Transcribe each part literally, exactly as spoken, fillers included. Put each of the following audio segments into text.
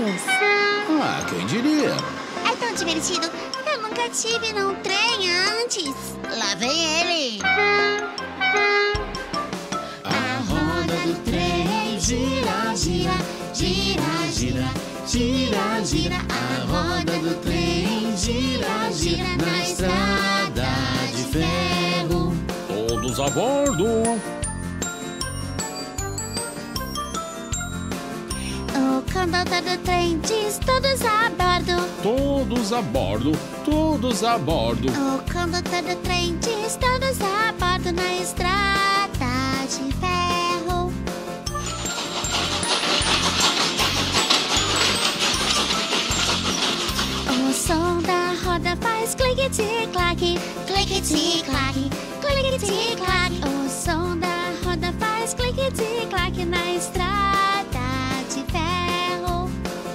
passageiros. Ah, quem diria? É tão divertido. Eu nunca tive num trem antes. Lá vem ele. A roda do trem gira, gira, gira, gira, gira, gira. A roda do trem gira, gira na estrada de ferro. Todos a bordo. O condutor do trem diz todos a bordo. Todos a bordo. Todos a bordo. O condutor do trem diz todos a bordo na estrada de ferro. O som da roda faz clique-tic-claque, clique-tic-claque, clique-tic-claque. O som da roda faz clique-tic-claque na estrada de ferro.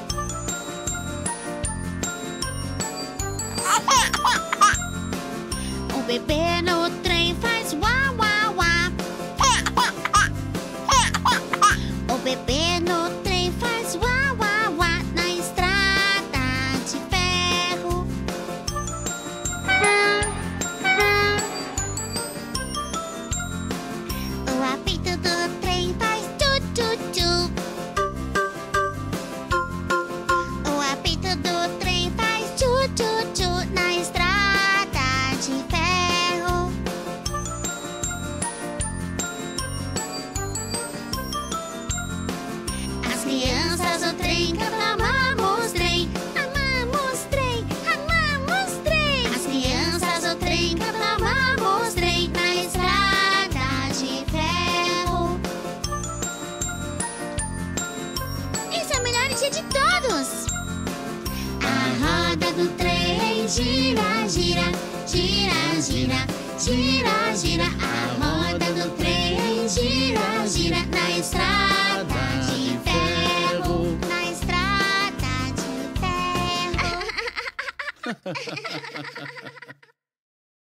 O bebê no trem faz uá, uá, uá. O bebê no trem faz uá, uá, uá na estrada de ferro. O apito do trem faz tchu, tchu, tchu. O apito do trem faz tchu, tchu, tchu na estrada de ferro. As crianças do trem cantam amamos trem, amamos trem, amamos trem. As crianças do trem cantam amamos trem na estrada de ferro. Esse é o melhor dia de todos. A roda do trem gira, gira, gira, gira, gira, gira. A roda do trem gira, gira na estrada de ferro. Na estrada de ferro.